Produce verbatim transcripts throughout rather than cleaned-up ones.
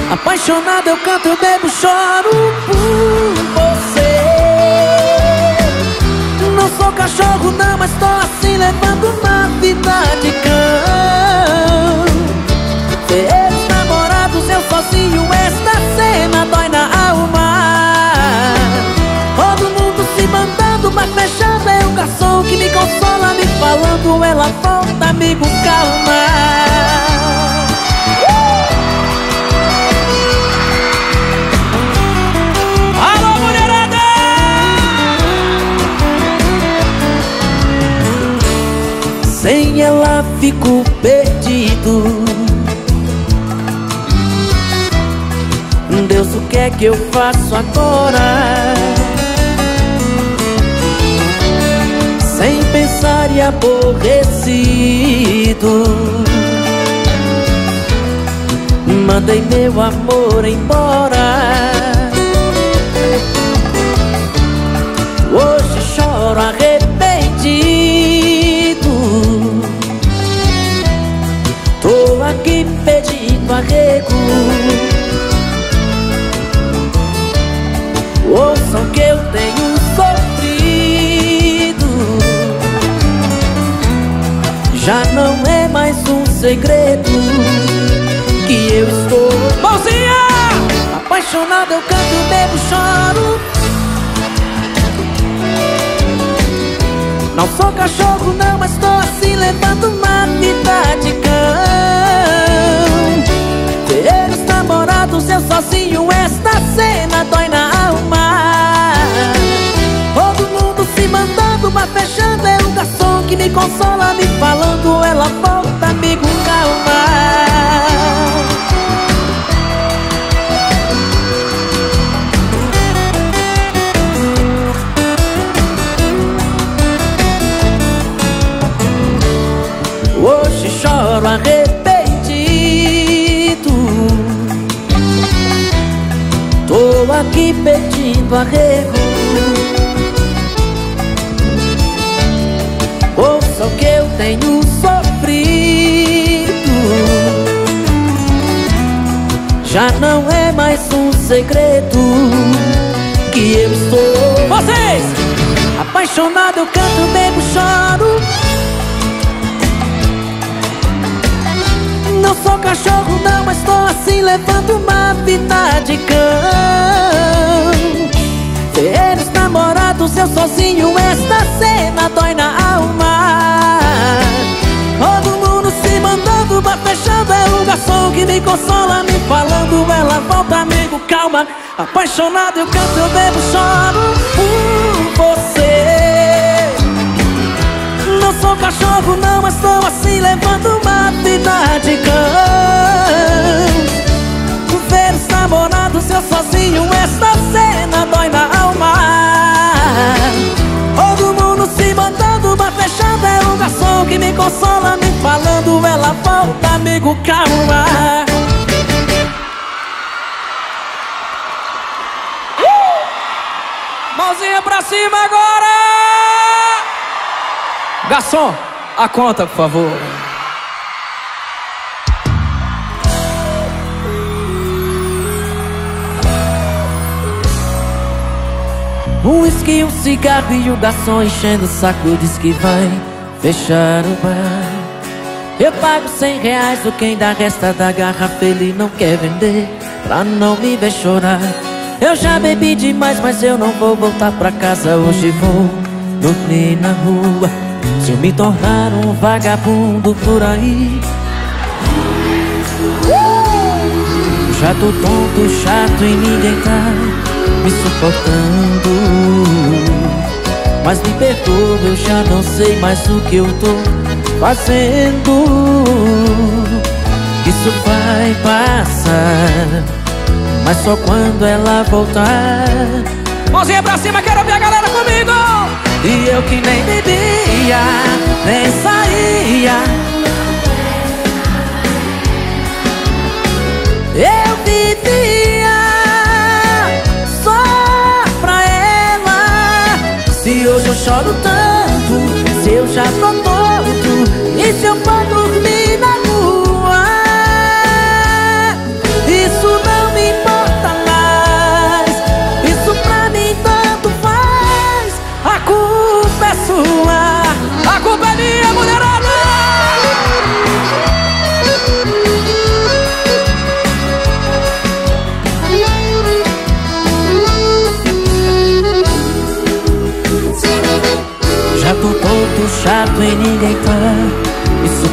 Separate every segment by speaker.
Speaker 1: Apaixonado eu canto, eu bebo, choro por você. Não sou cachorro não, mas tô assim levando uma vida de cão. Ter os namorados, eu sozinho, esta cena dói na alma. Todo mundo se mandando, mas fechado é o garçom que me consola, me falando, ela volta, amigo, calma. Sem ela fico perdido. Deus, o que é que eu faço agora? Sem pensar e aborrecido, mandei meu amor embora. Hoje choro arrependido. Tô aqui pedindo arrego. Ouçam que eu tenho sofrido. Já não é mais um segredo que eu estou, mãozinha! Apaixonado eu canto, bebo, choro. Não sou cachorro não, mas tô assim levando uma vida de cão. Ter os namorados, eu sozinho, esta cena dói na alma. Todo mundo se mandando, mas fechando é o garçom que me consola, me falando, ela volta, amigo, calma. Hoje choro arrependido. Tô aqui pedindo arrego. Ouça o que eu tenho sofrido. Já não é mais um segredo que eu estou, vocês! Apaixonado eu canto, bebo, choro. Não sou cachorro não, mas tô assim levando uma vida de cão. Ter os namorados, eu sozinho, esta cena dói na alma. Todo mundo se mandando, mas fechando é o garçom que me consola, me falando, ela volta, amigo, calma. Apaixonado eu canto, eu bebo, choro por você. Não sou cachorro não, mas tô assim levando uma vida de cão. Ver os namorados, eu sozinho, esta cena dói na alma. Todo mundo se mandando, mas fechando é o garçom que me consola, me falando, ela volta, amigo, calma. uh! Mãozinha pra cima agora! Garçom, a conta, por favor. Um whisky, um cigarro e o garçom enchendo o saco, diz que vai fechar o bar. Eu pago cem reais, o que ainda resta da garrafa ele não quer vender, pra não me ver chorar. Eu já bebi demais, mas eu não vou voltar pra casa. Hoje vou dormir na rua, se eu me tornar um vagabundo por aí. Já tô tonto, chato e ninguém tá me suportando. Mas me perdoa, eu já não sei mais o que eu tô fazendo. Isso vai passar, mas só quando ela voltar. Mãozinha pra cima, quero ver a galera comigo. E eu que nem bebia, nem saía, eu vivia só pra ela. Se hoje eu choro tanto, se eu já tô torto, e se eu for dormir na rua, isso não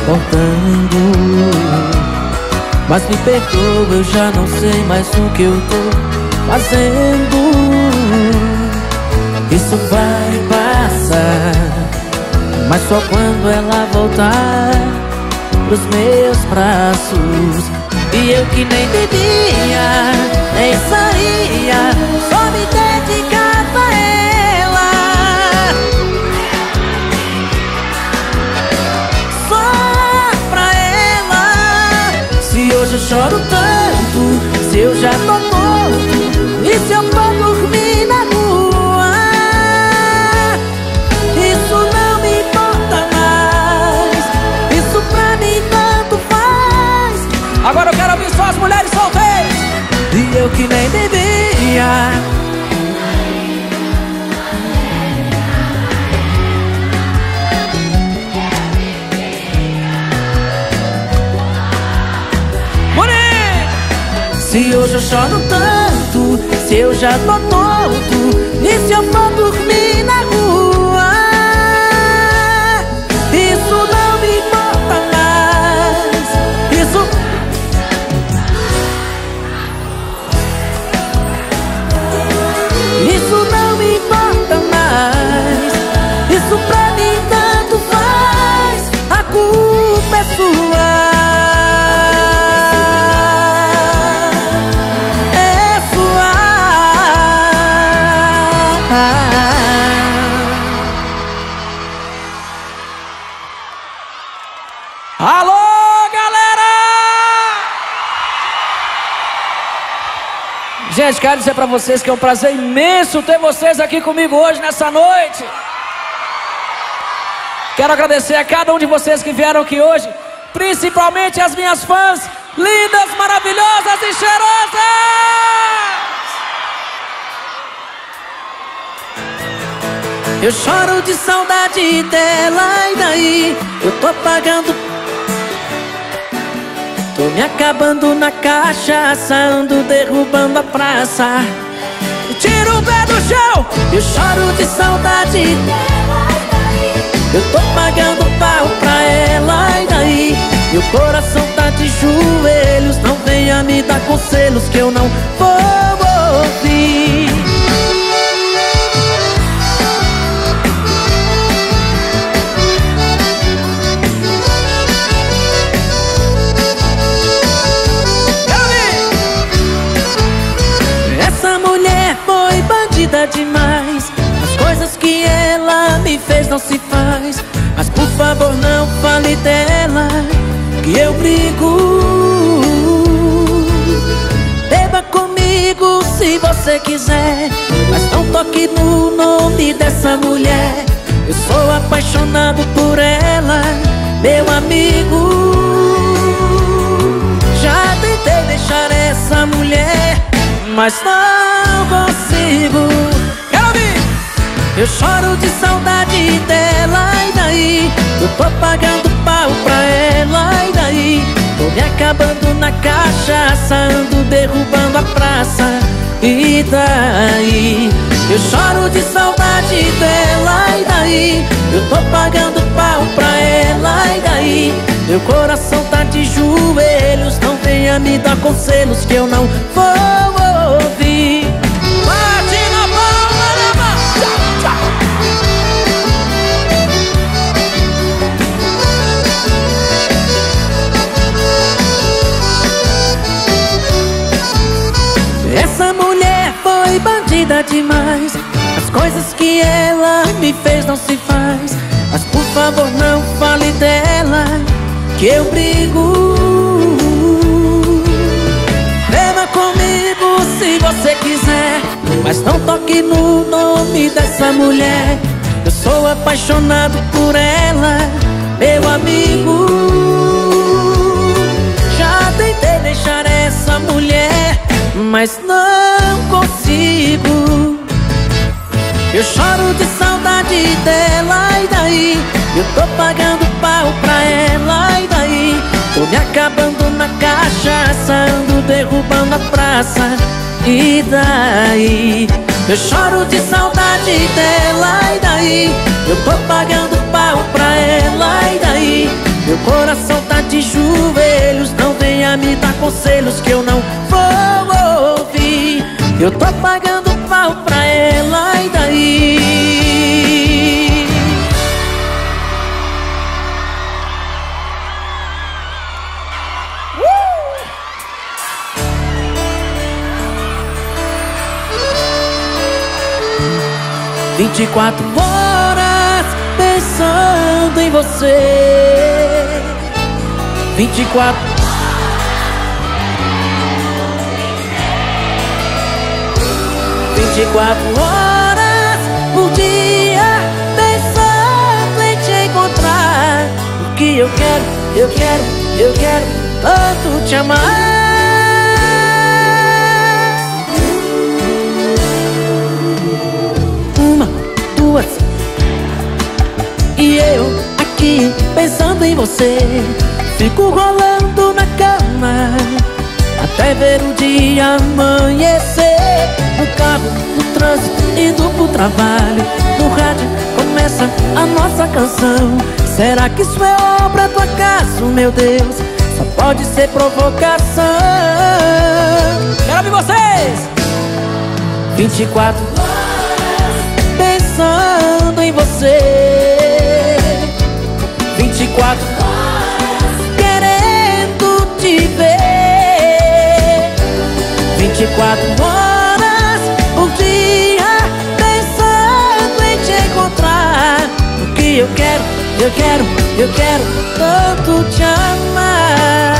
Speaker 1: importando. Mas me perdoa, eu já não sei mais o que eu tô fazendo. Isso vai passar, mas só quando ela voltar pros meus braços. E eu que nem bebia, nem saía, só me dedicava a ela. Só pra ela. Se hoje eu choro tanto, se eu já tô morto, e se eu for dormir na rua, isso não me importa mais, isso pra mim tanto faz. Agora eu quero ouvir só as mulheres solteiras. E eu que nem bebia. Se hoje eu choro tanto, se eu já tô tonto, e se eu for dormir na rua, isso não me importa mais, isso... Isso não me importa mais, isso pra mim tanto faz, a culpa é sua. Alô, galera! Gente, quero dizer pra vocês que é um prazer imenso ter vocês aqui comigo hoje, nessa noite. Quero agradecer a cada um de vocês que vieram aqui hoje, principalmente as minhas fãs lindas, maravilhosas e cheirosas! Eu choro de saudade dela, e daí eu tô pagando. Tô me acabando na cachaça, ando derrubando a praça. Tiro o pé do chão, eu choro de saudade dela, e daí eu tô pagando pau pra ela, e daí meu coração tá de joelhos. Não venha me dar conselhos que eu não vou ouvir. Demais, as coisas que ela me fez não se faz. Mas por favor não fale dela, que eu brigo. Beba comigo se você quiser, mas não toque no nome dessa mulher. Eu sou apaixonado por ela, meu amigo. Já tentei deixar essa mulher, mas não consigo. Quero ouvir! Eu choro de saudade dela, e daí eu tô pagando pau pra ela, e daí tô me acabando na cachaça, ando derrubando a praça, e daí eu choro de saudade dela, e daí eu tô pagando pau pra ela, e daí meu coração tá de joelhos. Não venha me dar conselhos que eu não vou ouvir. Bate na palma da mão. Tchau, tchau. Essa mulher foi bandida demais, as coisas que ela me fez não se faz. Mas por favor não fale dela, que eu brigo. Beba comigo se você quiser, mas não toque no nome dessa mulher. Eu sou apaixonado por ela, meu amigo. Já tentei deixar essa mulher, mas não consigo. Eu choro de saudade dela, e daí eu tô pagando pau pra ela, e daí tô me acabando na cachaça, ando derrubando a praça, e daí eu choro de saudade dela, e daí eu tô pagando pau pra ela, e daí Meu coração tá de joelhos, não venha me dar conselhos que eu não vou ouvir. Eu tô pagando pau pra ela, e daí? Uh! vinte e quatro horas pensando em você. Vinte e quatro Vinte e quatro horas por dia pensando em te encontrar. Porque eu quero, eu quero, eu quero tanto te amar. Uma, duas, e eu aqui pensando em você. Fico rolando na cama até ver o dia amanhecer. No carro, no trânsito, indo pro trabalho. No rádio começa a nossa canção. Será que isso é obra do acaso, meu Deus? Só pode ser provocação. Quero ouvir vocês! vinte e quatro horas pensando em você. Vinte e quatro horas querendo te ver. Vinte e quatro horas por dia pensando em te encontrar. Porque eu quero, eu quero, eu quero tanto te amar.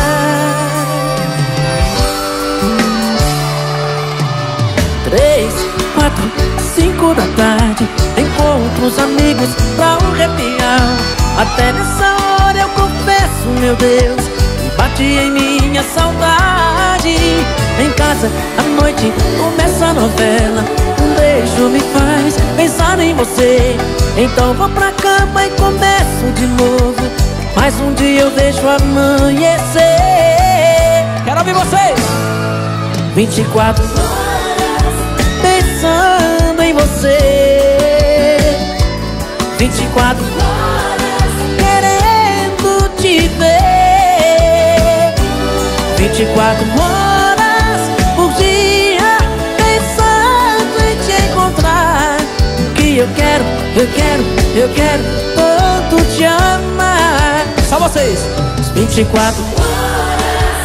Speaker 1: Três, quatro, cinco da tarde, encontro os amigos pra um happy hour. Até nessa hora eu confesso, meu Deus, bate em minha saudade. Em casa, à noite, começa a novela. Um beijo me faz pensar em você. Então vou pra cama e começo de novo. Mais um dia eu deixo amanhecer. Quero ouvir vocês! Vinte e quatro horas pensando em você. Vinte e quatro horas querendo te ver. Vinte e quatro horas por dia pensando em te encontrar. Que eu quero, eu quero, eu quero tanto te amar. Só vocês! Vinte e quatro horas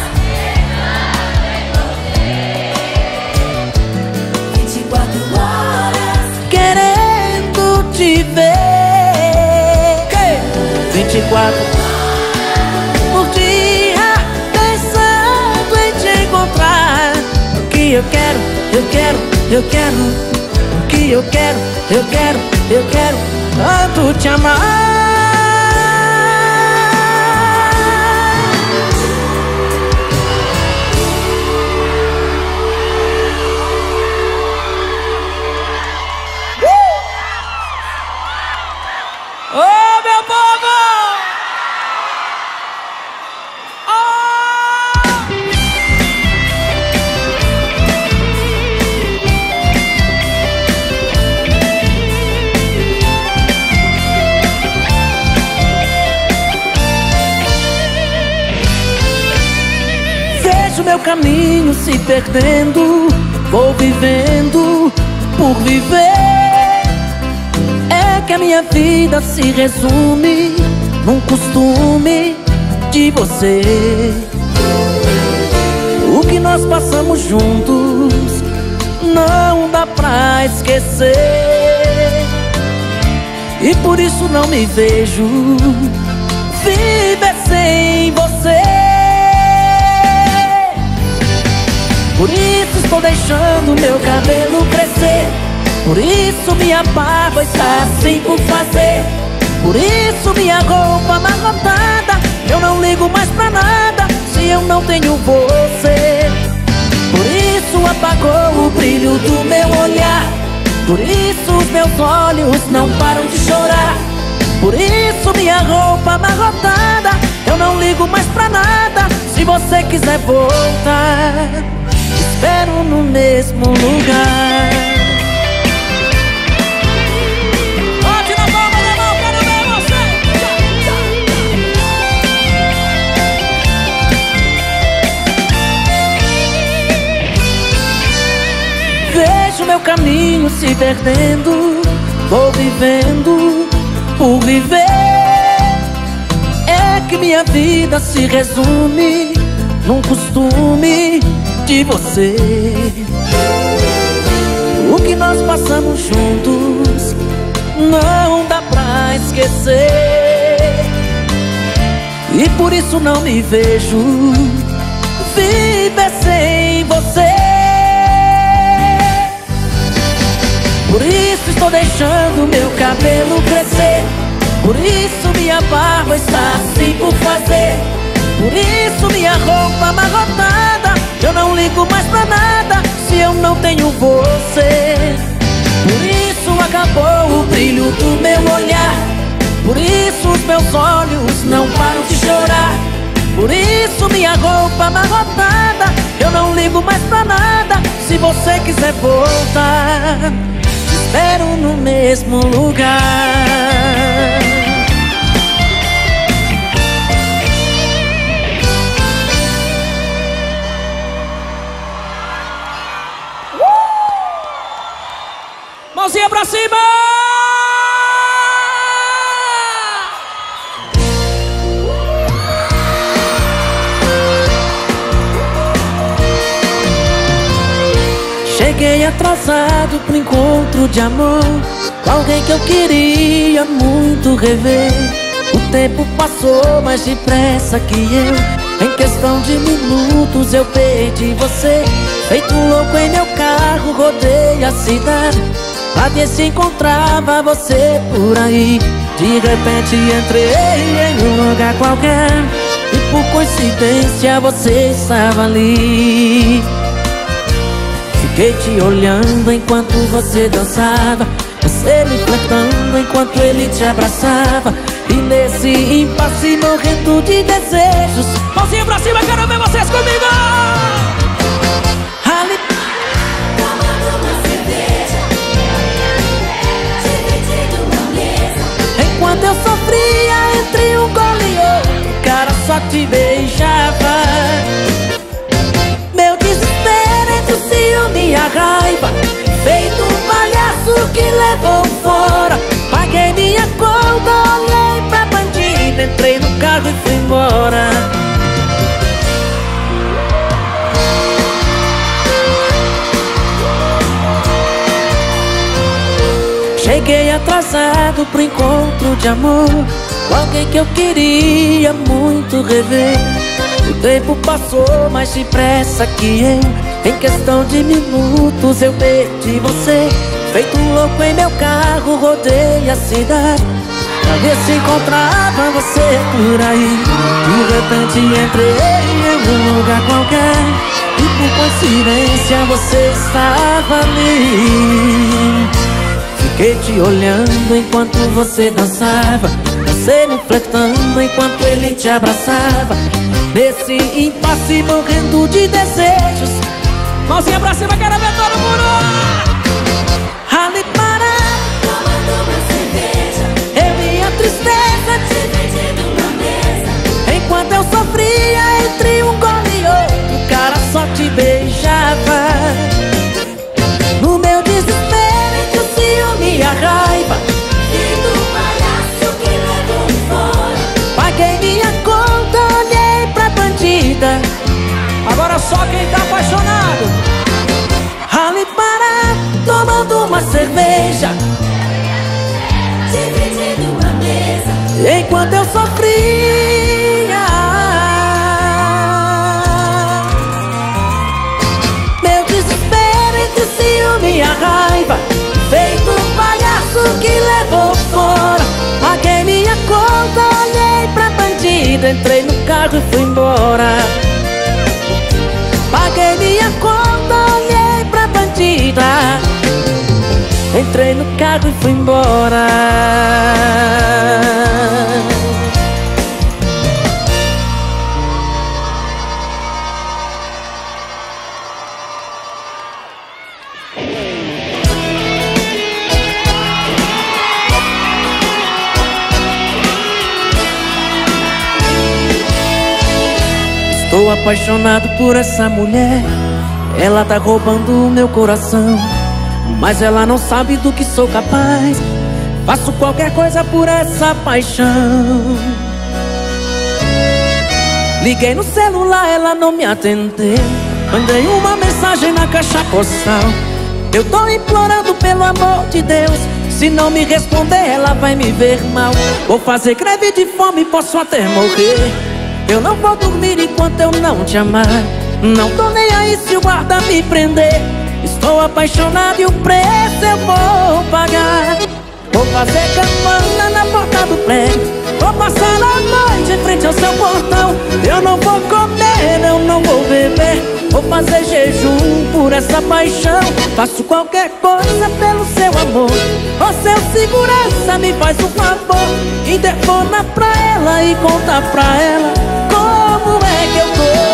Speaker 1: Vinte e quatro horas querendo te ver. Vinte e quatro por dia pensando em te encontrar. O que eu quero, eu quero, eu quero. O que eu quero, eu quero, eu quero tanto te amar. Ô, oh, meu povo! Oh! Vejo meu caminho se perdendo. Vou vivendo por viver. É que a minha vida se resume num costume de você. O que nós passamos juntos não dá pra esquecer. E por isso não me vejo viver sem você. Por isso estou deixando meu cabelo crescer. Por isso minha barba está assim por fazer. Por isso minha roupa amarrotada. Eu não ligo mais pra nada se eu não tenho você. Por isso apagou o brilho do meu olhar. Por isso os meus olhos não param de chorar. Por isso minha roupa amarrotada. Eu não ligo mais pra nada se você quiser voltar. Espero no mesmo lugar. meu caminho se perdendo. Vou vivendo por viver. É que minha vida se resume num costume de você. O que nós passamos juntos não dá pra esquecer. E por isso não me vejo viver sem você. Por isso estou deixando meu cabelo crescer. Por isso minha barba está assim por fazer. Por isso minha roupa amarrotada. Eu não ligo mais pra nada se eu não tenho você. Por isso acabou o brilho do meu olhar. Por isso os meus olhos não param de chorar. Por isso minha roupa amarrotada. Eu não ligo mais pra nada se você quiser voltar. Te espero no mesmo lugar. Mãozinha pra cima! Cheguei atrasado pro encontro de amor com alguém que eu queria muito rever. O tempo passou mais depressa que eu. Em questão de minutos eu perdi você. Feito louco em meu carro, rodei a cidade pra ver se encontrava você por aí. De repente entrei em um lugar qualquer e por coincidência você estava ali. Fiquei te olhando enquanto você dançava, você me flertando enquanto ele te abraçava. E nesse impasse morrendo de desejos. Mãozinha pra cima, quero ver vocês comigo! Ali... tomando uma cerveja, dividindo uma mesa. Enquanto eu sofria entre um gole e outro, o cara só te beijava. Meu desespero entre o ciúme e a raiva, feito um palhaço que levou fora. Paguei minha conta, olhei pra bandida, entrei no carro e fui embora. Cheguei atrasado pro encontro de amor com alguém que eu queria muito rever. O tempo passou mais depressa que eu. Em questão de minutos eu perdi você. Feito louco em meu carro, rodei a cidade pra ver se encontrava você por aí. De repente entrei em um lugar qualquer e por coincidência você estava ali. Fiquei te olhando enquanto você dançava, você me flertando enquanto ele te abraçava. Nesse impasse morrendo de desejos. Mãozinha pra cima, quero ver todo mundo! Ali parado, tomando uma cerveja, eu e a tristeza dividindo uma mesa. Enquanto eu sofria entre um gole e outro, o cara só te beijava. No meu desespero entre o ciúme e a raiva, feito um palhaço que levou fora. Paguei minha conta, olhei pra bandida. Agora só quem tá apaixonado. Ali parado, tomando uma cerveja, dividindo uma mesa. Enquanto eu sofria, meu desespero entre o ciúme e a raiva, feito um palhaço que levou fora. Paguei minha conta, olhei pra bandida, entrei no carro e fui embora. Paguei minha conta, olhei pra bandida, entrei no carro e fui embora. Estou apaixonado por essa mulher. Ela tá roubando o meu coração. mas ela não sabe do que sou capaz. Faço qualquer coisa por essa paixão. Liguei no celular, ela não me atendeu. Mandei uma mensagem na caixa postal. Eu tô implorando pelo amor de Deus, se não me responder ela vai me ver mal. Vou fazer greve de fome, posso até morrer. Eu não vou dormir enquanto eu não te amar. Não tô nem aí se o guarda me prender. Estou apaixonado e o preço eu vou pagar. Vou fazer campana na porta do prédio. Vou passar a noite em frente ao seu portão. Eu não vou comer, eu não vou beber. Vou fazer jejum por essa paixão. Faço qualquer coisa pelo seu amor. Ô seu segurança, me faz um favor. Interfona pra ela e conta pra ela como é que eu tô.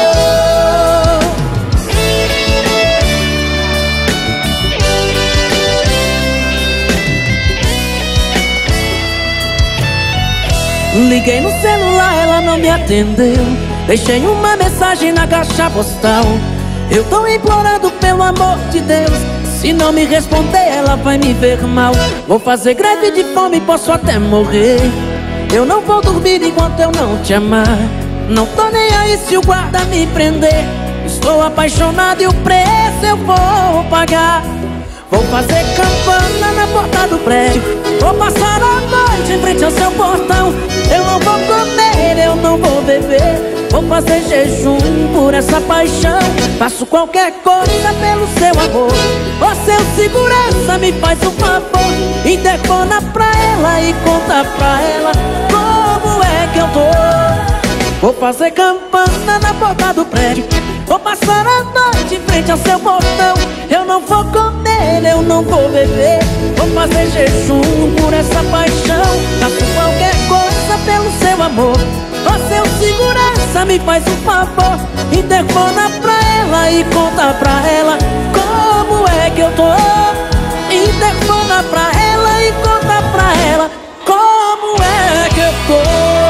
Speaker 1: Liguei no celular, ela não me atendeu. Deixei uma mensagem na caixa postal. Eu tô implorando pelo amor de Deus, se não me responder ela vai me ver mal. Vou fazer greve de fome, posso até morrer. Eu não vou dormir enquanto eu não te amar. Não tô nem aí se o guarda me prender. Estou apaixonado e o preço eu vou pagar. Vou fazer campana na porta do prédio. Vou passar a noite em frente ao seu portão. Eu não vou comer, eu não vou beber. Vou fazer jejum por essa paixão. Faço qualquer coisa pelo seu amor. Ô seu segurança, me faz um favor. Interfona pra ela e conta pra ela como é que eu tô. Vou fazer campana na porta do prédio. Vou passar a noite em frente ao seu portão. Eu não vou comer, eu não vou beber. Vou fazer jejum por essa paixão. Faço qualquer coisa pelo seu amor. Ô seu segurança, me faz um favor. Interfona pra ela e conta pra ela como é que eu tô. Interfona pra ela e conta pra ela como é que eu tô.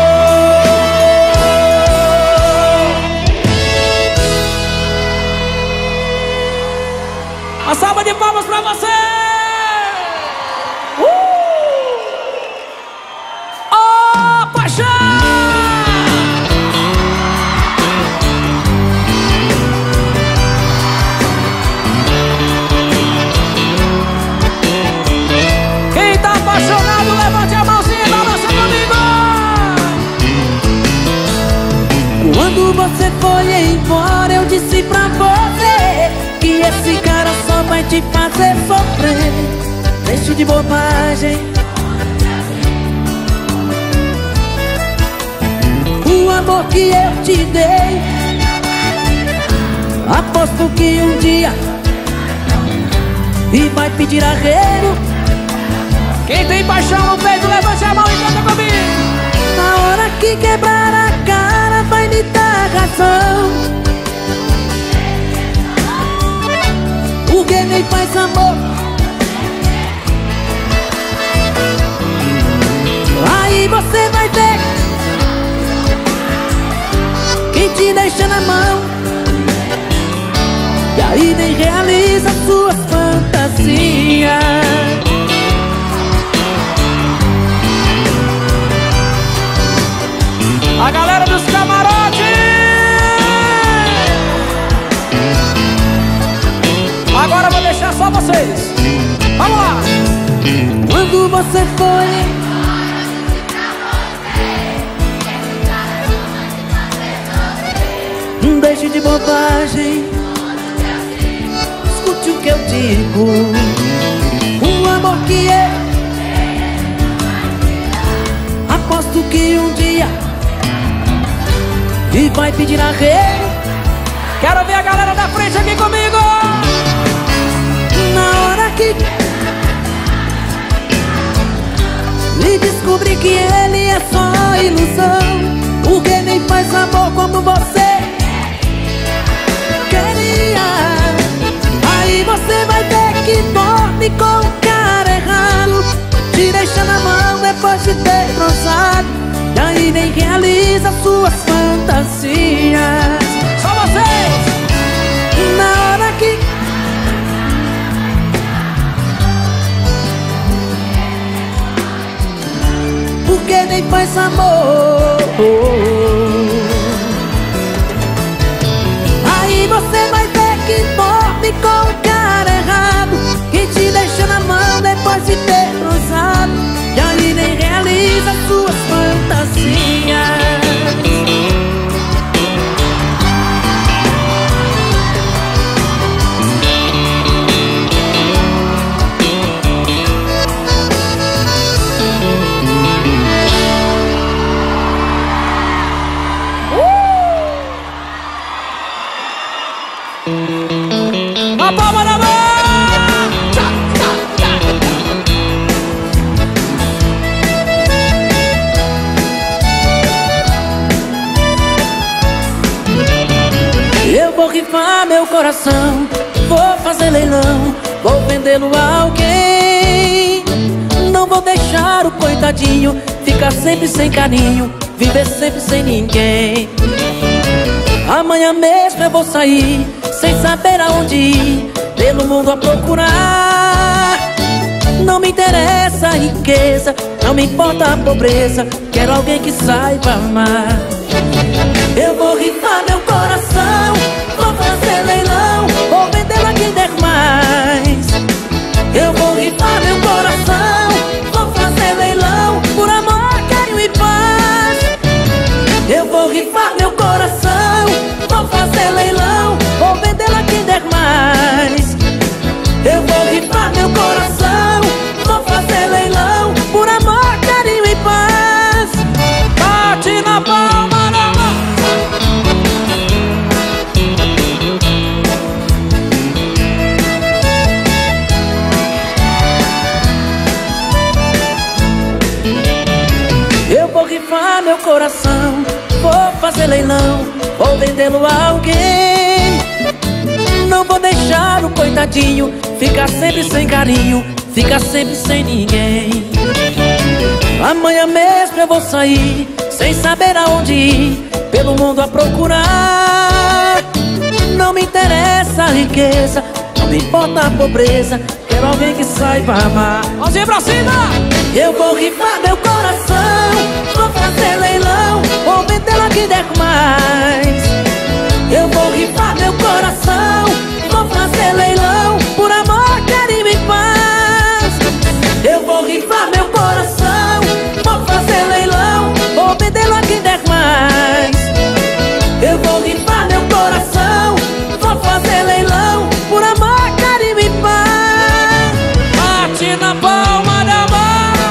Speaker 1: Uma salva de palmas pra você! Uh! Oh, paixão! Quem tá apaixonado, levante a mãozinha e balança comigo! Quando você foi embora, eu disse pra você que esse cara só vai te fazer sofrer. Deixe de bobagem. O amor que eu te dei, aposto que um dia e vai pedir arrego. Quem tem paixão no peito, levante a mão e canta comigo. Na hora que quebrar a cara, vai me dar razão. Porque nem faz amor. Aí você vai ver quem te deixa na mão. E aí nem realiza suas fantasias. A galera dos camarotes, agora eu vou deixar só vocês. Vamos lá. Quando você foi, deixe de bobagem. Escute o que eu digo. O amor que é, aposto que um dia e vai pedir arrego. Quero ver a galera da frente aqui comigo. Na hora que e descobri que ele é só ilusão, porque nem faz amor como você queria. Aí você vai ter que dormir com o cara errado, te deixa na mão depois de ter transado. E aí nem realiza suas fantasias. Só vocês. Na hora que A palma na mão! Tchá, tchá, tchá. Eu vou rifar meu coração, vou fazer leilão, vou vendê-lo a alguém. Não vou deixar o coitadinho ficar sempre sem carinho, viver sempre sem ninguém. Amanhã mesmo eu vou sair, sem saber aonde ir, pelo mundo a procurar. Não me interessa a riqueza, não me importa a pobreza, quero alguém que saiba amar. Eu vou rifar meu coração, vou fazer leilão, vou vendê-lo a quem der mais. Eu vou rifar meu coração, vou fazer leilão, por amor, carinho e paz. Eu vou rifar meu coração, vou fazer leilão, vou vendê-lo a quem der mais. Eu vou rifar meu coração, vou fazer leilão, por amor, carinho e paz. Bate na palma da mão. Eu vou rifar meu coração, vou fazer leilão, vou vendê-lo a alguém. Não vou deixar o coitadinho ficar sempre sem carinho, ficar sempre sem ninguém. Amanhã mesmo eu vou sair, sem saber aonde ir, pelo mundo a procurar. Não me interessa a riqueza, não me importa a pobreza, quero alguém que saiba amar. Mãozinha pra cima! Eu vou rifar meu coração, vou fazer leilão, vou vendê-lo a quem der mais. Eu vou rifar meu coração, vou fazer leilão, por amor, carinho e paz. Eu vou rifar meu coração, vou fazer leilão, vou vendê-lo a quem der mais. Eu vou rifar meu coração, vou fazer leilão, por amor, carinho e paz. Bate na palma da mão.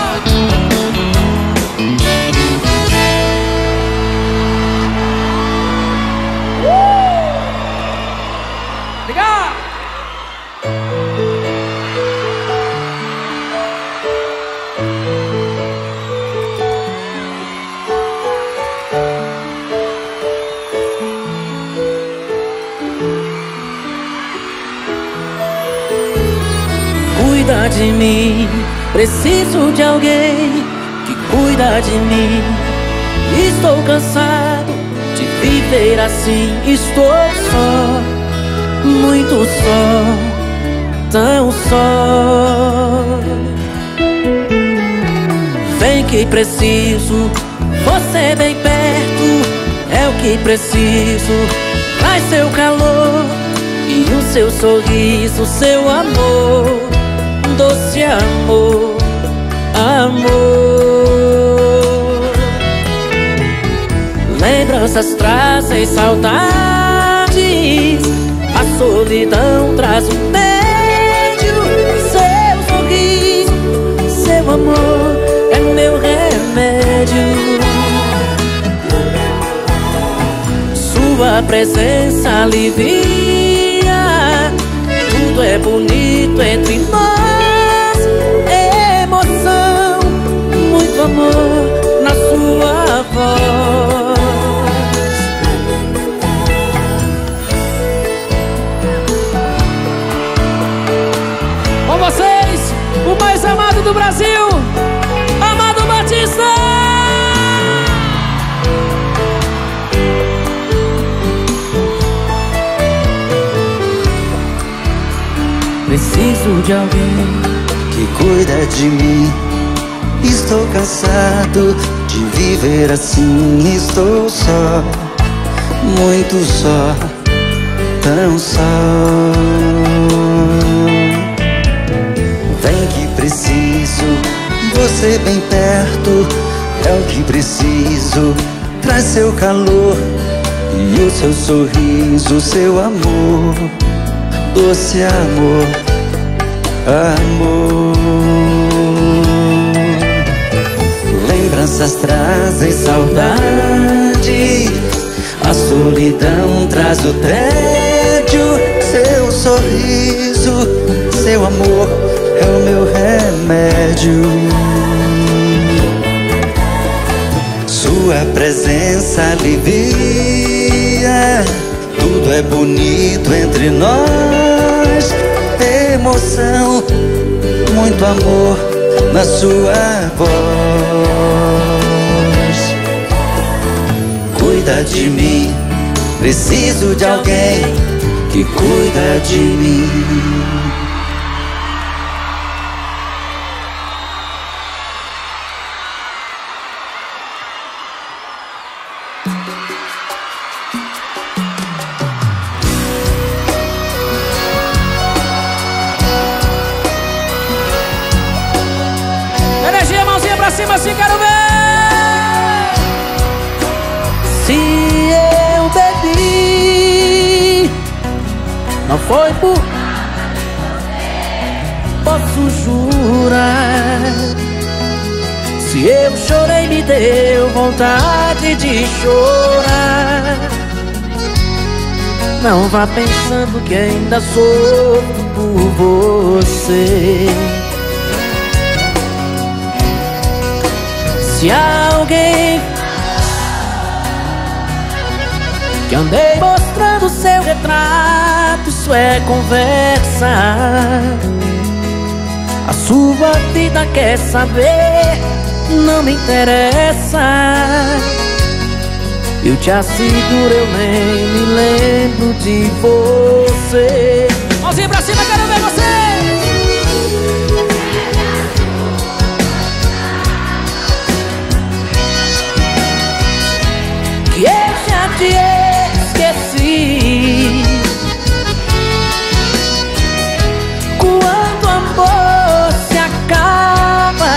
Speaker 1: Cuida de mim, preciso de alguém que cuida de mim. Estou cansado de viver assim, estou só, muito só, tão só. Vem que preciso, você bem perto, é o que preciso. Traz seu calor e o seu sorriso, seu amor, doce amor, amor. Lembranças trazem saudades, a solidão traz um tédio. Seu sorriso, seu amor é meu remédio. Sua presença alivia, tudo é bonito entre nós. Emoção, muito amor na sua voz. Com vocês, o mais amado do Brasil, Amado Batista. Preciso de alguém
Speaker 2: que cuida de mim. Estou cansado de viver assim. Estou só, muito só, tão só. Vem que preciso, você bem perto, é o que preciso. Traz seu calor e o seu sorriso, seu amor, doce amor, amor. Lembranças trazem saudade, a solidão traz o tédio. sorriso, seu amor é o meu remédio. Sua presença alivia, tudo é bonito entre nós. Emoção, muito amor na sua voz. Cuida de mim, preciso de alguém que cuida de mim.
Speaker 1: Energia, mãozinha pra cima assim, quero ver. Se eu bebi, não foi por... Posso jurar. Se eu chorei, me deu vontade de chorar. Não vá pensando que ainda sofro por você. Se alguém que andei mostrando seu retrato, isso é conversa. A sua vida quer saber, não me interessa. Eu te asseguro, eu nem me lembro de você. Mãozinha pra cima, quero ver você. Que eu já te esqueci. Quando o amor se acaba,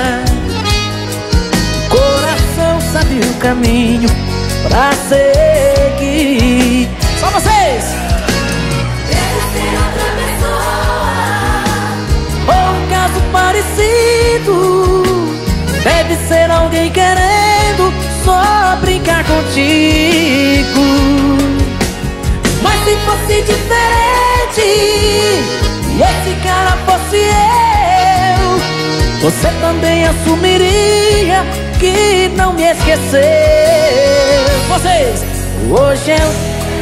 Speaker 1: o coração sabe o caminho pra seguir. Só vocês!
Speaker 3: Deve ser outra pessoa,
Speaker 1: Ou um caso parecido. Deve ser alguém querendo só brincar contigo. Mas se fosse diferente e esse cara fosse eu, você também assumiria que não me esqueceu. Vocês! Hoje eu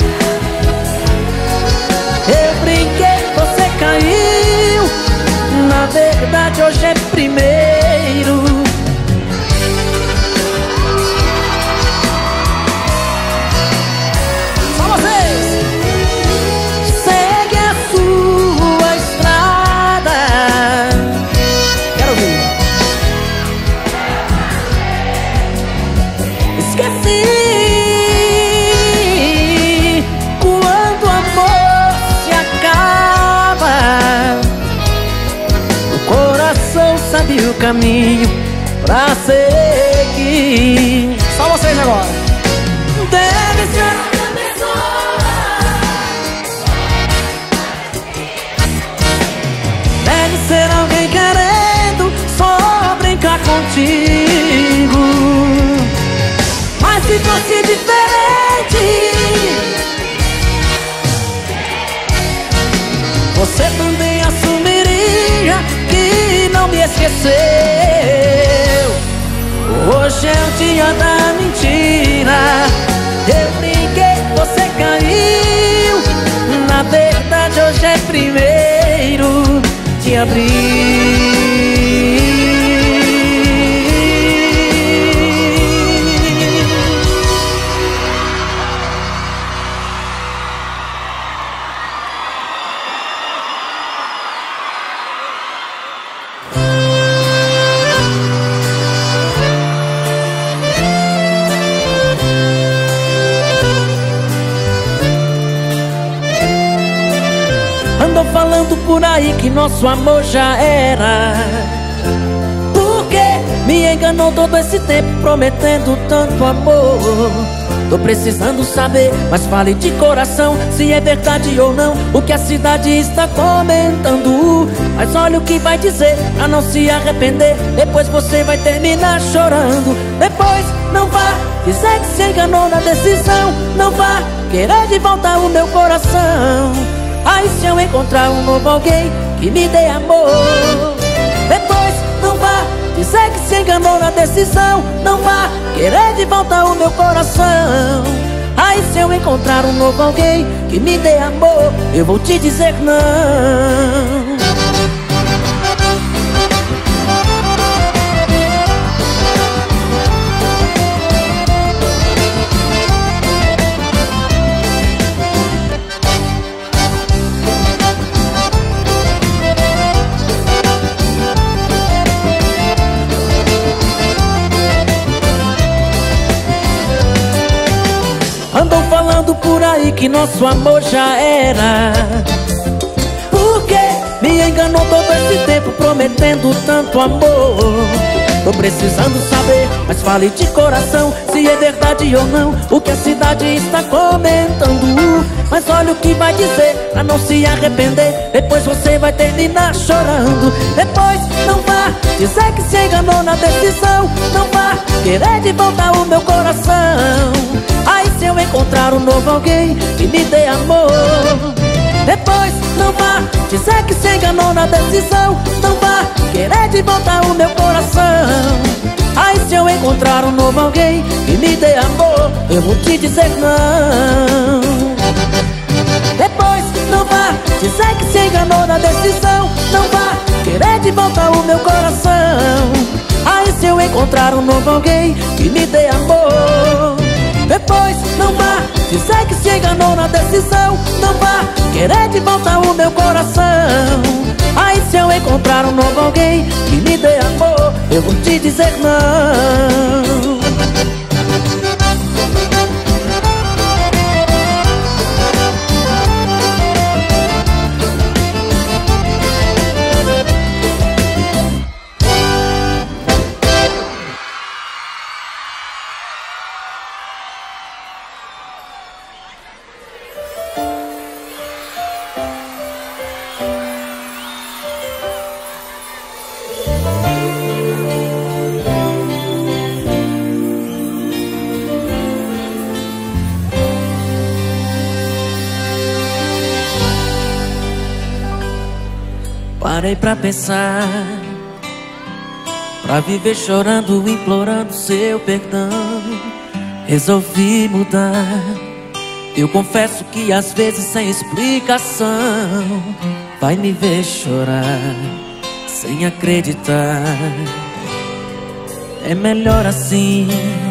Speaker 1: Eu brinquei, você caiu. Na verdade hoje é primeiro. Sabe o caminho pra seguir. Só vocês agora. Deve ser
Speaker 3: outra pessoa.
Speaker 1: Deve ser alguém querendo só brincar contigo. Mas se fosse diferente, você também assumiria que não me esqueceu. Hoje é o dia da mentira. Eu brinquei, você caiu. Na verdade hoje é primeiro de abril. Andou falando por aí que nosso amor já era. Por que me enganou todo esse tempo prometendo tanto amor? Tô precisando saber, mas fale de coração, se é verdade ou não o que a cidade está comentando. Mas olha o que vai dizer pra não se arrepender. Depois você vai terminar chorando. Depois não vá dizer que se enganou na decisão. Não vá querer de volta o meu coração. Aí se eu encontrar um novo alguém que me dê amor. Depois não vá dizer que se enganou na decisão. Não vá querer de volta o meu coração. Aí se eu encontrar um novo alguém que me dê amor, eu vou te dizer não. Andam falando por aí que nosso amor já era. Por que me enganou todo esse tempo prometendo tanto amor? Tô precisando saber, mas fale de coração, se é verdade ou não o que a cidade está comentando. Mas olha o que vai dizer pra não se arrepender. Depois você vai terminar chorando. Depois não vá dizer que se enganou na decisão. Não vá querer de volta o meu coração. Aí se eu encontrar um novo alguém que me dê amor. Depois não vá dizer que se enganou na decisão. Não vá querer de volta o meu coração. Aí se eu encontrar um novo alguém que me dê amor, eu vou te dizer não. Depois não vá dizer que se enganou na decisão. Não vá querer de volta o meu coração. Aí se eu encontrar um novo alguém que me dê amor. Depois não vá dizer que se enganou na decisão. Não vá querer de volta o meu coração. Aí se eu encontrar um novo alguém que me dê amor, eu vou te dizer não. Parei pra pensar, pra viver chorando, implorando seu perdão. Resolvi mudar. Eu confesso que às vezes sem explicação vai me ver chorar, sem acreditar. É melhor assim.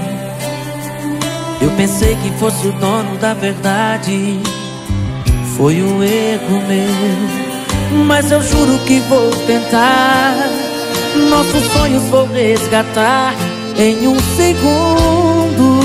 Speaker 1: Eu pensei que fosse o dono da verdade. Foi um erro meu, mas eu juro que vou tentar. Nossos sonhos vou resgatar em um segundo.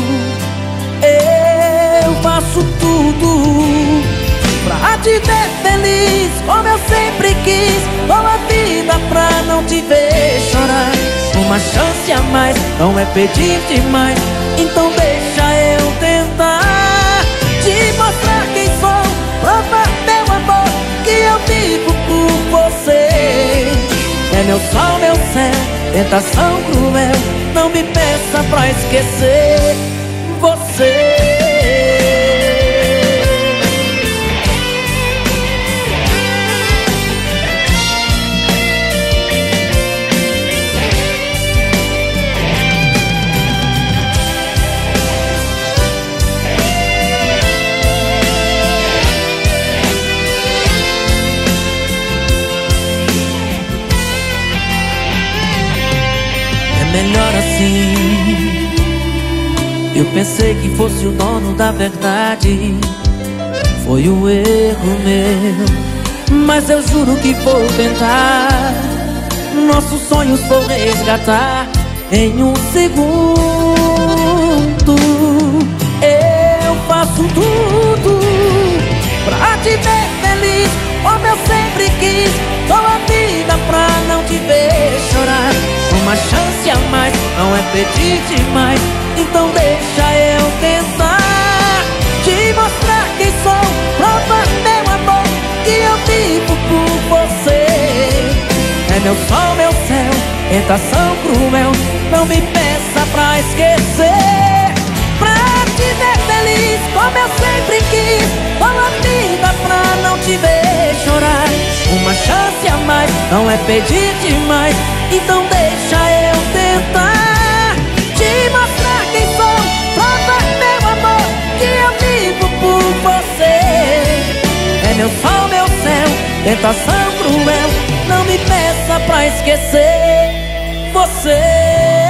Speaker 1: Eu faço tudo pra te ver feliz, como eu sempre quis. Dou a vida pra não te ver chorar. Uma chance a mais não é pedir demais, então deixa eu tentar te mostrar quem sou, provar meu amor, que eu vivo por você. É meu sol, meu céu, tentação cruel. Não me peça pra esquecer você. Melhor assim. Eu pensei que fosse o dono da verdade. Foi um erro meu, mas eu juro que vou tentar. Nossos sonhos vou resgatar em um segundo. Eu faço tudo pra te ver feliz, como eu sempre quis. Dou a vida pra não te ver chorar. Uma chance a mais não é pedir demais, então deixa eu tentar te mostrar quem sou, provar meu amor, que eu vivo por você. É meu sol, meu céu, tentação cruel. Não me peça pra esquecer, pra te ver feliz, como eu sempre quis. Dou a vida pra não te ver não é pedir demais, então deixa eu tentar te mostrar quem sou, provar meu amor, que eu vivo por você. É meu sol, meu céu, tentação cruel, não me peça pra esquecer você.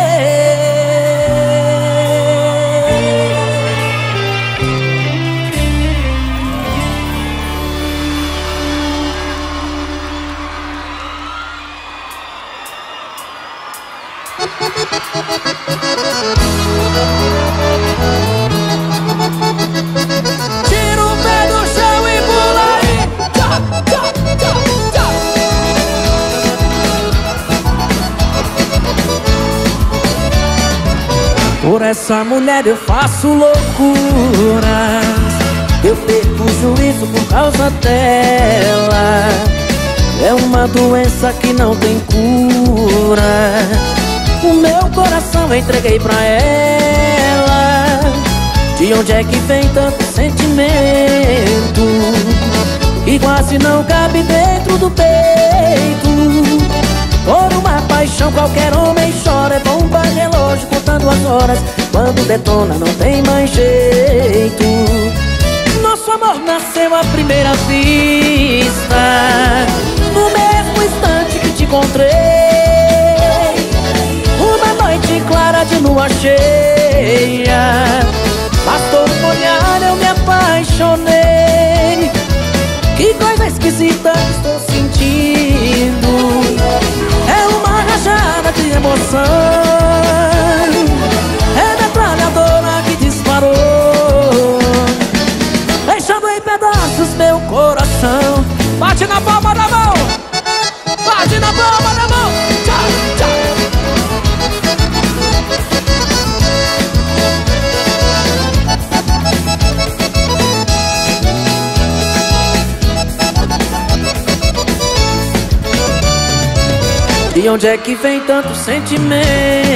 Speaker 3: Tira o pé do chão e pula aí. Tchau, tchau, tchau, tchau.
Speaker 1: Por essa mulher eu faço loucuras, eu perco o juízo por causa dela. É uma doença que não tem cura. O meu coração eu entreguei pra ela. De onde é que vem tanto sentimento que quase não cabe dentro do peito? Por uma paixão qualquer homem chora. É bomba relógio contando as horas, quando detona não tem mais jeito. Nosso amor nasceu à primeira vista, no mesmo instante que te encontrei. Uma noite clara de lua cheia, bastou um olhar, eu me apaixonei. Que coisa esquisita que estou sentindo, é uma rajada de emoção, é metralhadora que disparou, deixando em pedaços meu coração.
Speaker 3: Bate na palma da mão, bate na palma da mão. Tchau, tchau.
Speaker 1: De onde é que vem tanto sentimento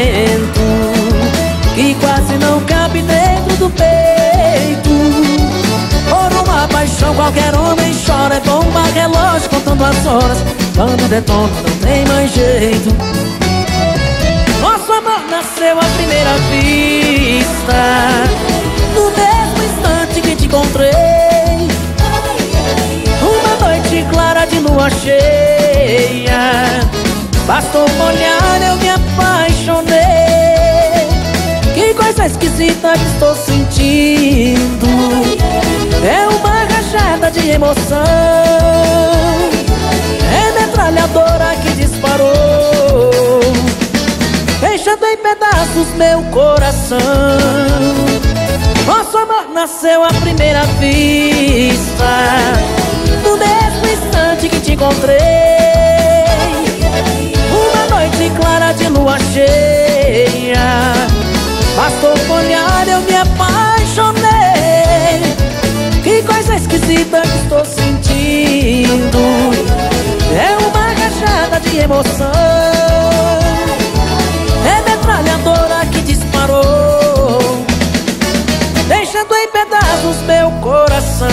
Speaker 1: que quase não cabe dentro do peito? Por uma paixão qualquer homem chora. É bomba relógio contando as horas, quando detona não tem mais jeito. Nosso amor nasceu à primeira vista, no mesmo instante que te encontrei. Uma noite clara de lua cheia, bastou um olhar, eu me apaixonei. Que coisa esquisita que estou sentindo, é uma rajada de emoção, é metralhadora que disparou, deixando em pedaços meu coração. Nosso amor nasceu à primeira vista, no mesmo instante que te encontrei. Uma noite clara de lua cheia, bastou um olhar, eu me apaixonei. Que coisa esquisita que estou sentindo, é uma rajada de emoção, é metralhadora que disparou, deixando em pedaços meu coração.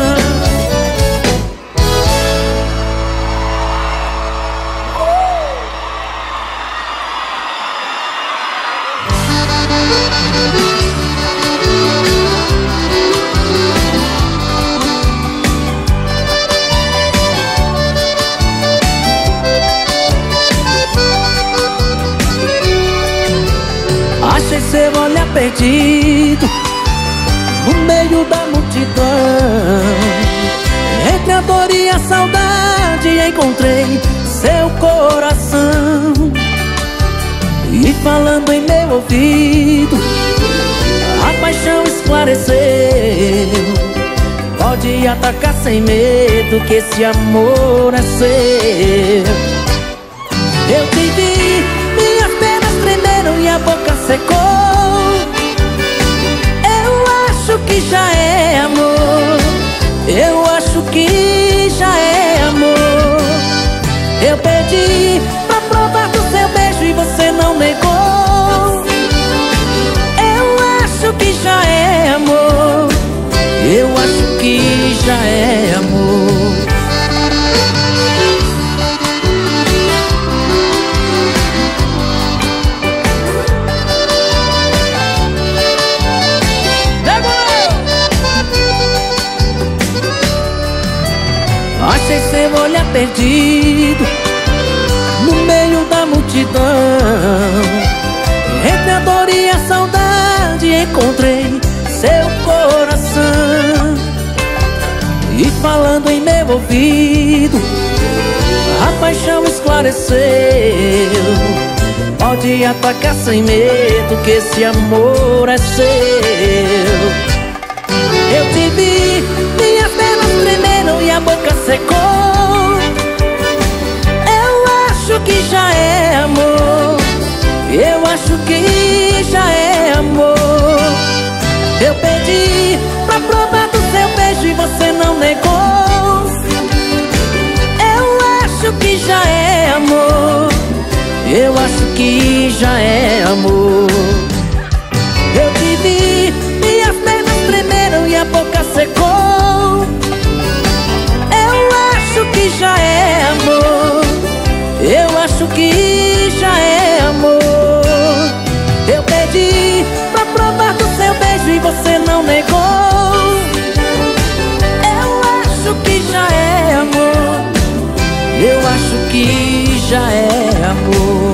Speaker 1: Achei seu olhar perdido no meio da multidão, entre a dor e a saudade encontrei seu coração. E falando em meu ouvido, a paixão esclareceu. Pode atacar sem medo, que esse amor é seu. Eu te vi, minhas pernas tremeram e a boca secou. Eu acho que já é amor, eu acho que já é amor. Eu pedi pra provar do seu beijo e você não negou. Eu acho que já é amor, eu acho que já é amor. seu olhar perdido no meio da multidão. Entre a dor e a saudade encontrei seu coração. E falando em meu ouvido, a paixão esclareceu. Pode atacar sem medo, que esse amor é seu. Eu te vi, minhas pernas tremeram e a boca secou. Eu acho que já é amor. Eu acho que já é amor. Eu pedi pra provar do seu beijo e você não negou. Eu acho que já é amor. Eu acho que já é amor. Eu te vi, minhas pernas tremeram e a boca secou. Eu acho que já é amor. Eu acho que já é amor. Eu pedi pra provar do seu beijo e você não negou. Eu acho que já é amor. Eu acho que já é amor.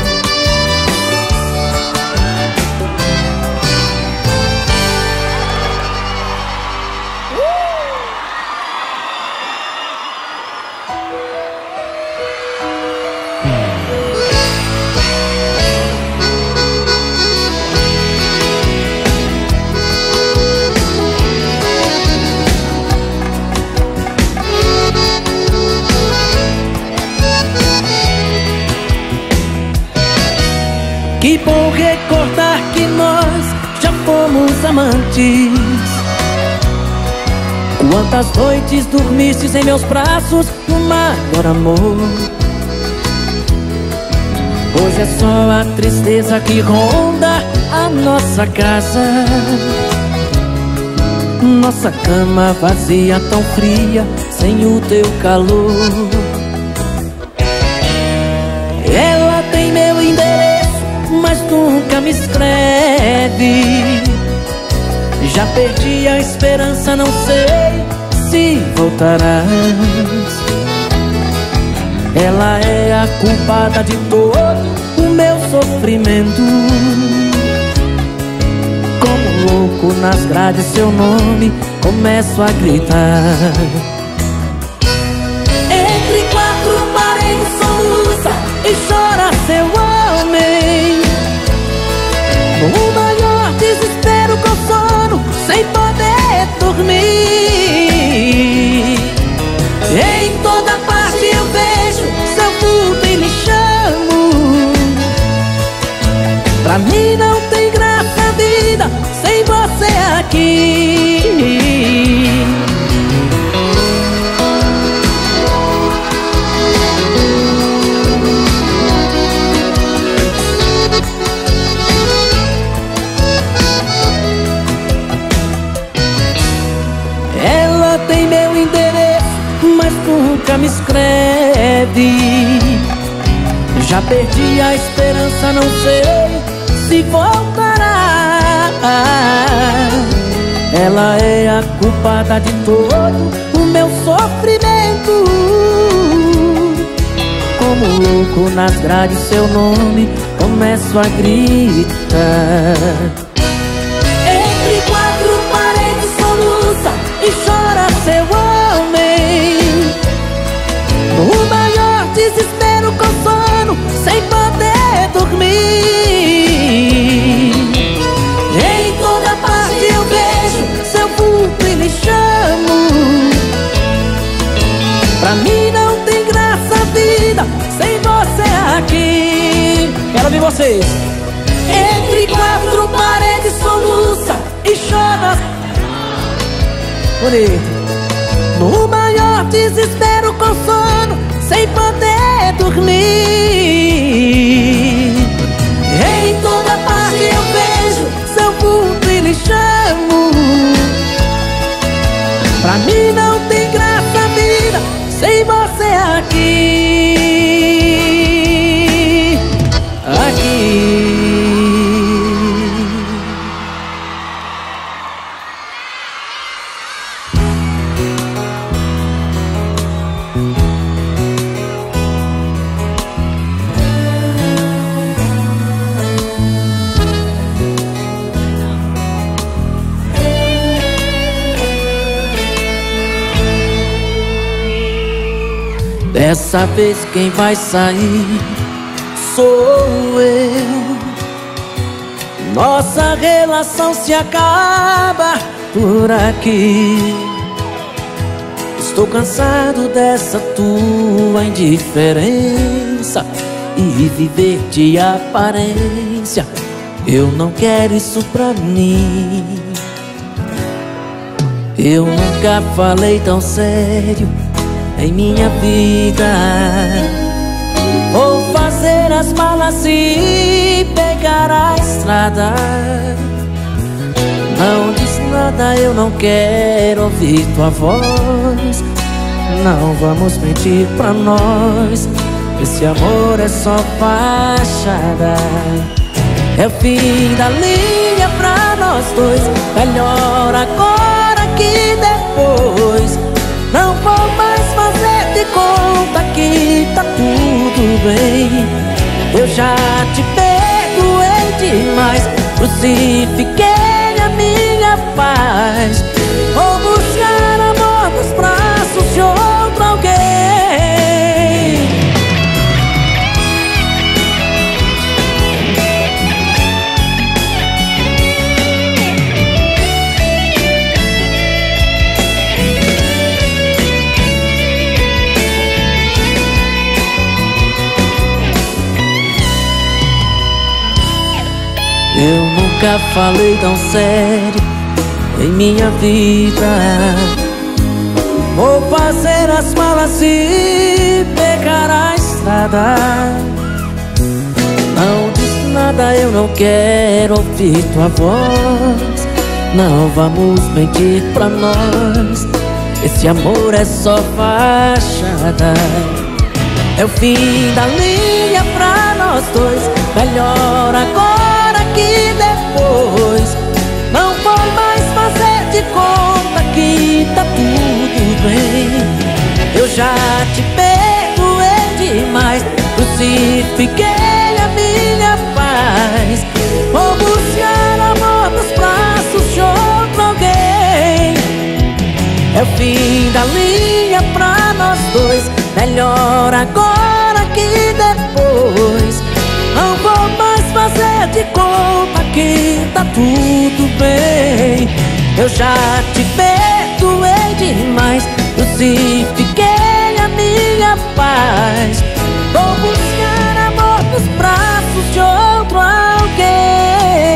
Speaker 1: Que bom recordar que nós já fomos amantes. Quantas noites dormistes em meus braços no maior amor. Hoje é só a tristeza que ronda a nossa casa. Nossa cama vazia, tão fria, sem o teu calor. Ela tem meu endereço, mas nunca me escreve. Já perdi a esperança, não sei se voltarás. Ela é a culpada de todo o meu sofrimento. Como louco nas grades seu nome começo a gritar. Entre quatro paredes soluça e chora seu homem. No maior desespero com sono, sem poder dormir. Em toda parte eu vejo seu vulto e me chamo. Pra mim não tem graça a vida sem você aqui. Ela tem meu endereço, mas nunca me escreve. Já perdi a esperança, não sei se voltará. Ela é a culpada de todo o meu sofrimento. Como louco nas grades seu nome começo a gritar. Entre quatro paredes soluça e chora seu homem. No maior desespero com sono, sem poder dormir. Em toda parte eu vejo seu vulto e me chamo. Pra mim não tem graça a vida sem você aqui. Quero ouvir vocês. Entre quatro paredes soluça e chora. Bonito. No maior desespero com sono, sem poder dormir. Em toda parte eu vejo seu vulto e lhe chamo. Pra mim não tem graça a vida sem você aqui. Aqui. Dessa vez quem vai sair sou eu. Nossa relação se acaba por aqui. Estou cansado dessa tua indiferença e viver de aparência. Eu não quero isso pra mim. Eu nunca falei tão sério em minha vida. Vou fazer as malas e pegar a estrada. Não diz nada, eu não quero ouvir tua voz. Não vamos mentir pra nós, esse amor é só fachada. É o fim da linha pra nós dois. Melhor agora que depois. Não vou mais fazer de conta que tá tudo bem. Eu já te perdoei demais, crucifiquei a minha paz. Vou buscar amor nos braços de outro alguém. Eu nunca falei tão sério em minha vida. Vou fazer as malas e pegar a estrada. Não diz nada, eu não quero ouvir tua voz. Não vamos mentir pra nós, esse amor é só fachada. É o fim da linha pra nós dois. Melhor agora que depois. Não vou mais fazer de conta que tá tudo bem. Eu já te perdoei demais, crucifiquei a minha paz. Vou buscar amor nos braços de outro alguém. É o fim da linha pra nós dois. Melhor agora que depois. Não vou mais fazer de conta que tá tudo bem. Eu já te perdoei demais, crucifiquei a minha paz. Vou buscar amor nos braços de outro alguém.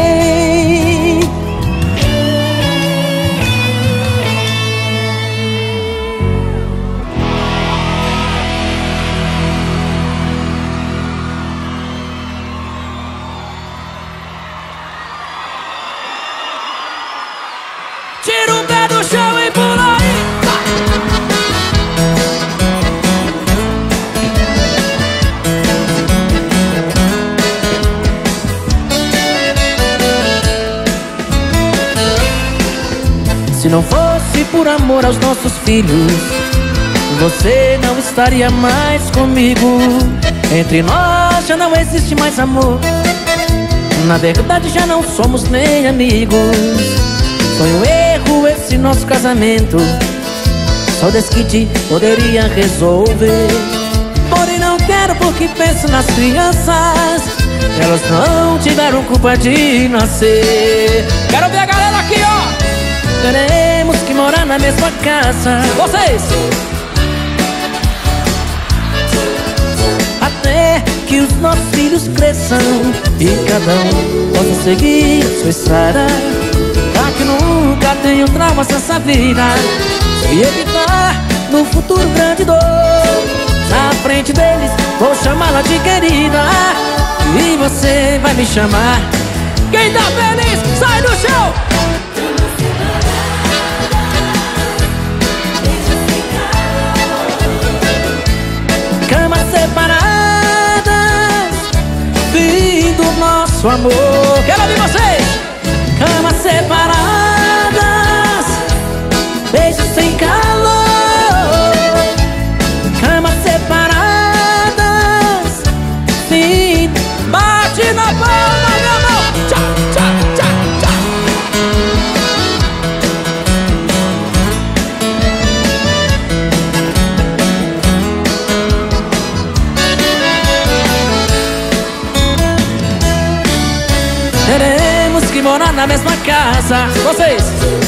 Speaker 3: Tira o pé do chão e pula aí.
Speaker 1: Se não fosse por amor aos nossos filhos, você não estaria mais comigo. Entre nós já não existe mais amor. Na verdade já não somos nem amigos. Foi um erro esse nosso casamento. Só Deus que te poderia resolver. Porém não quero porque penso nas crianças. Elas não tiveram culpa de nascer.
Speaker 3: Quero ver a galera aqui, ó.
Speaker 1: Teremos que morar na mesma casa.
Speaker 3: Vocês!
Speaker 1: Até que os nossos filhos cresçam e cada um possa seguir a sua estrada. Pra que nunca tenham traumas nessa vida e evitar no futuro grande dor. Na frente deles vou chamá-la de querida e você vai me chamar.
Speaker 3: Quem tá feliz, sai do chão!
Speaker 1: Camas separadas, fim do nosso amor.
Speaker 3: Quero ouvir vocês!
Speaker 1: Camas separadas, beijos sem calor. Camas separadas, sim.
Speaker 3: Bate na palma, meu irmão! Tchá, tchá, tchá, tchá.
Speaker 1: de morar na mesma casa. Vocês!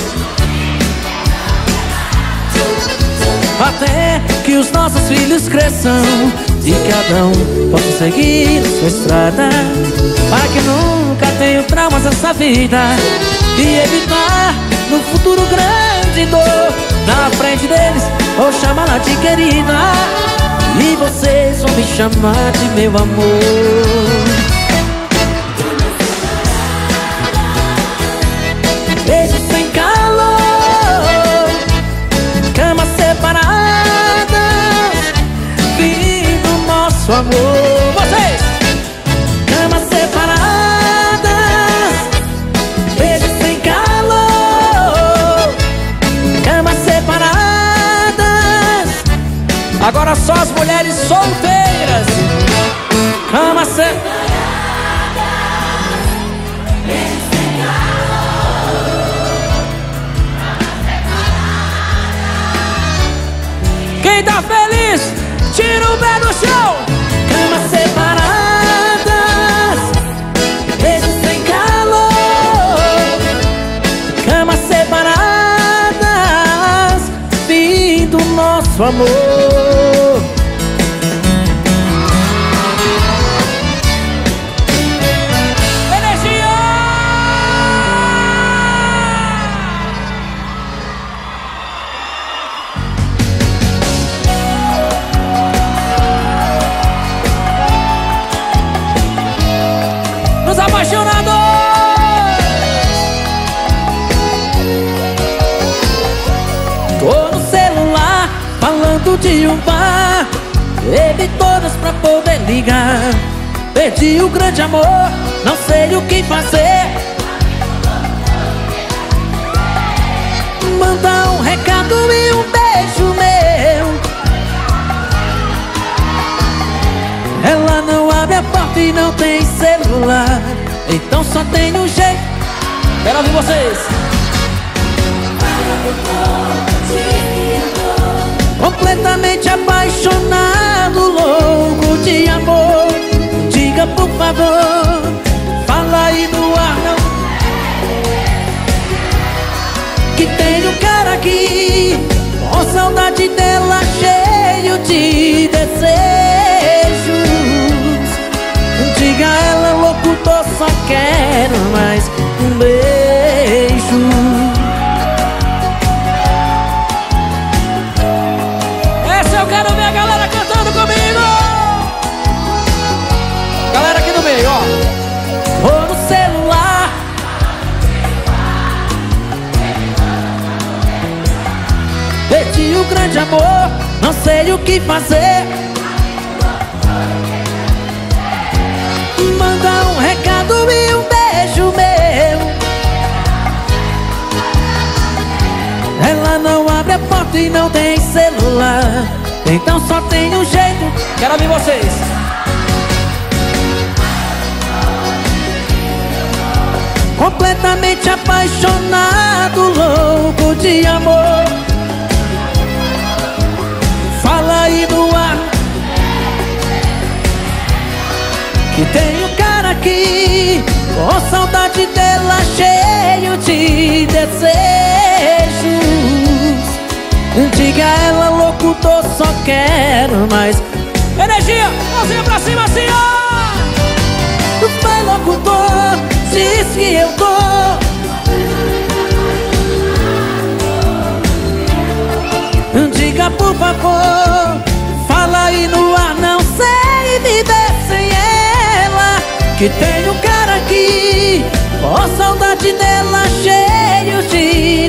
Speaker 1: Até que os nossos filhos cresçam e cada um possa seguir sua estrada, para que nunca tenham traumas nessa vida e evitar no futuro grande dor na frente deles, ou chamá-la de querida. E vocês vão me chamar de meu amor. Beijos sem calor, camas separadas, fim do nosso amor. Vocês! Camas separadas, beijos sem calor, camas separadas. Agora só as mulheres solteiras. Camas separadas. Quem tá feliz, tira o pé do chão. Camas separadas, beijos sem calor, camas separadas, fim do nosso amor. Energia! Os apaixonados! Tô no celular falando de um bar, bebi todas pra poder ligar. Perdi o grande amor, não sei o que fazer. Manda um recado e um beijo meu. Ela não abre a porta e não tem celular, então só tem um jeito. Quero ouvir vocês. Completamente apaixonado, louco de amor. Diga por favor, fala aí no ar não, que tem um cara aqui com saudade dela, cheio de desejos. Diga a ela, locutor, só quero mais um beijo. Essa eu quero ver a galera cantando comigo. Galera aqui no meio, ó. Vou no celular, perdi o grande amor, não sei o que fazer. Manda um recado e um beijo meu. Ela não abre a porta e não tem celular, então só tem um jeito. Quero ouvir vocês. Completamente apaixonado, louco de amor. Fala aí no ar, que tem um cara aqui com saudade dela, cheio de desejos. Diga a ela, locutor, só quero mais. Energia, mãozinha pra cima assim, ó. Vai, locutor, diz que eu tô. Diga por favor, fala aí no ar, não sei viver sem ela, que tem um cara aqui com saudade dela, cheio de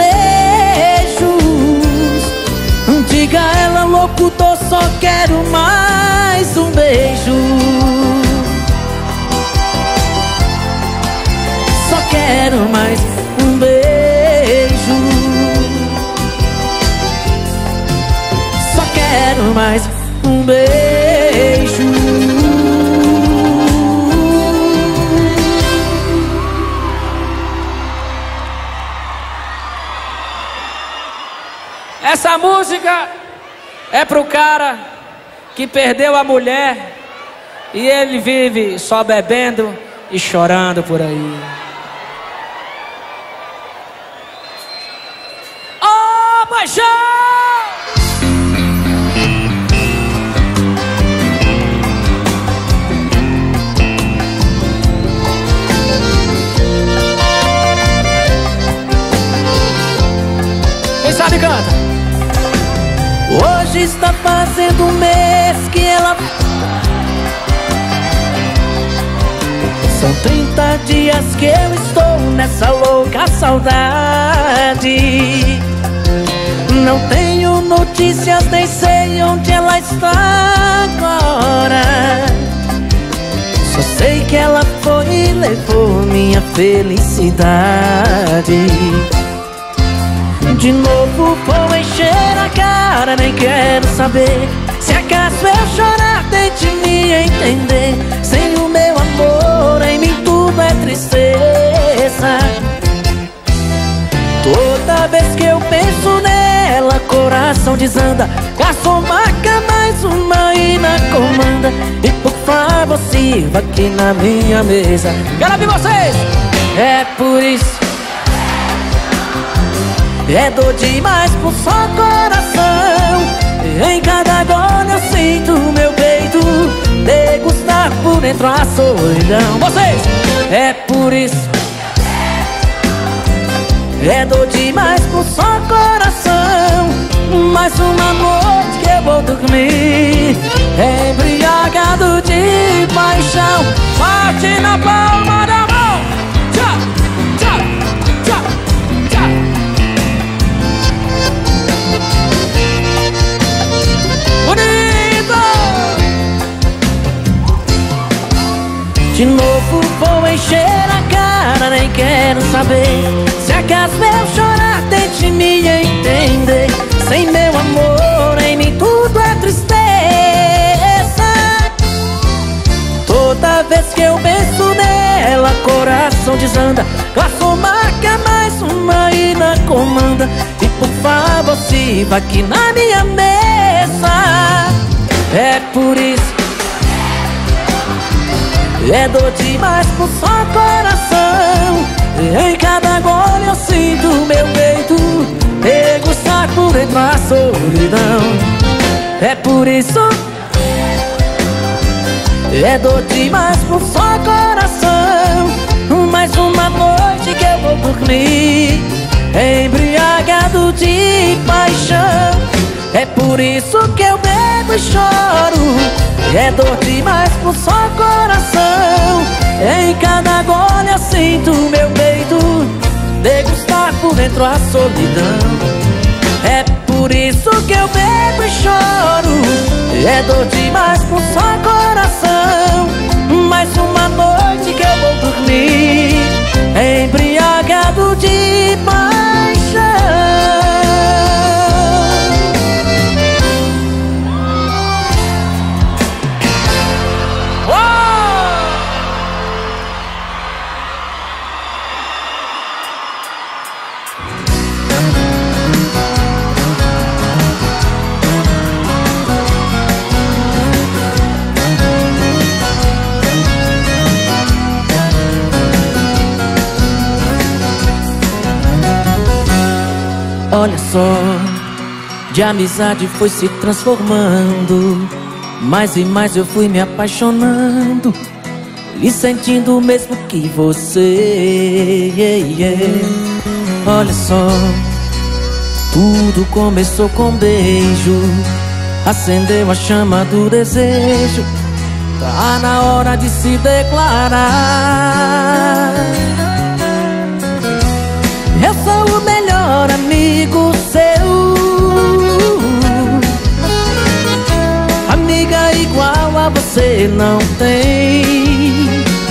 Speaker 1: desejos. Diga a ela, locutor, só quero mais um beijo. Só quero mais um beijo. Só quero mais um beijo. Essa música é pro cara que perdeu a mulher e ele vive só bebendo e chorando por aí. Hoje está fazendo um mês que ela... São trinta dias que eu estou nessa louca saudade. Não tenho notícias, nem sei onde ela está agora. Só sei que ela foi e levou minha felicidade. De novo vou encher a cara, nem quero saber. Se acaso eu chorar, tente me entender. Sem o meu amor, em mim tudo é tristeza. Toda vez que eu penso nela, coração desanda. Garçom, marca mais uma e na comanda. E por favor, sirva aqui na minha mesa. Quero ouvir vocês! É por isso, é dor demais pro só coração. Em cada gole eu sinto meu peito degustar por dentro a solidão. Vocês! É por isso, é dor demais pro só coração. Mais uma noite que eu vou dormir embriagado de paixão. Bate na palma da mão. Tchau, tchau, tchau, tchau. Bonito! De novo vou encher a cara, nem quero saber. Se acaso eu chorar, tente me entender. Sem meu amor, em mim tudo é tristeza. Toda vez que eu penso nela, coração desanda. Garçom, marca mais uma e na comanda. E por favor, sirva aqui na minha mesa. É por isso, é dor demais pro só coração. Em cada gole eu sinto meu peito degustar por dentro a solidão. É por isso, é dor demais pro só coração. Mais uma noite que eu vou dormir embriagado de paixão. É por isso que eu bebo e choro. É dor demais pro só coração. Em cada gole eu sinto meu peito degustar por dentro a solidão. É por isso que eu bebo e choro. É dor demais pro só coração. Mais uma noite que eu vou dormir embriagado de paixão. Olha só, de amizade foi se transformando. Mais e mais eu fui me apaixonando e sentindo o mesmo que você. Olha só, tudo começou com um beijo, acendeu a chama do desejo. Tá na hora de se declarar. Eu sou o melhor amigo seu, amiga igual a você não tem.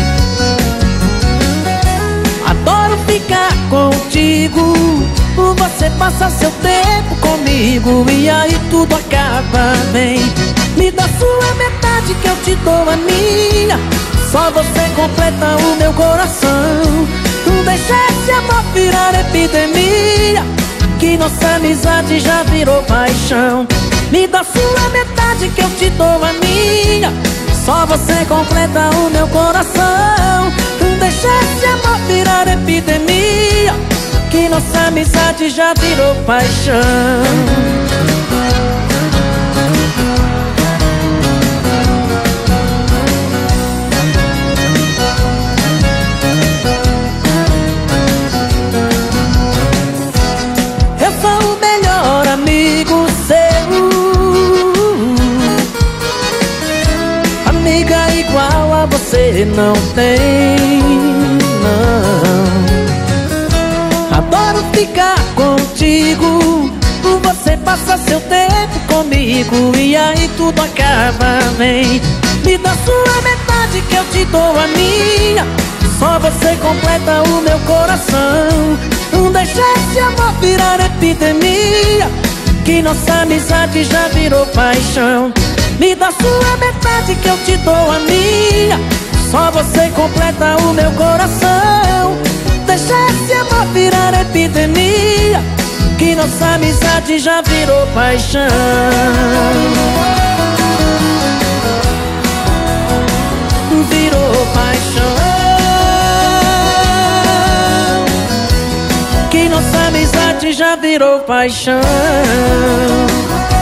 Speaker 1: Adoro ficar contigo, você passa seu tempo comigo e aí tudo acaba bem. Me dá sua metade que eu te dou a minha, só você completa o meu coração. Deixa esse amor virar epidemia, que nossa amizade já virou paixão. Me dá sua metade que eu te dou a minha, só você completa o meu coração. Deixa esse amor virar epidemia, que nossa amizade já virou paixão. Amigo seu, você não tem, não. Adoro ficar contigo, você passa seu tempo comigo e aí tudo acaba bem. Me dá sua metade que eu te dou a minha, só você completa o meu coração. Não deixa esse amor virar epidemia, que nossa amizade já virou paixão. Me dá sua metade que eu te dou a minha, só você completa o meu coração. Deixa esse amor virar epidemia, que nossa amizade já virou paixão. Virou paixão, que nossa amizade já virou paixão.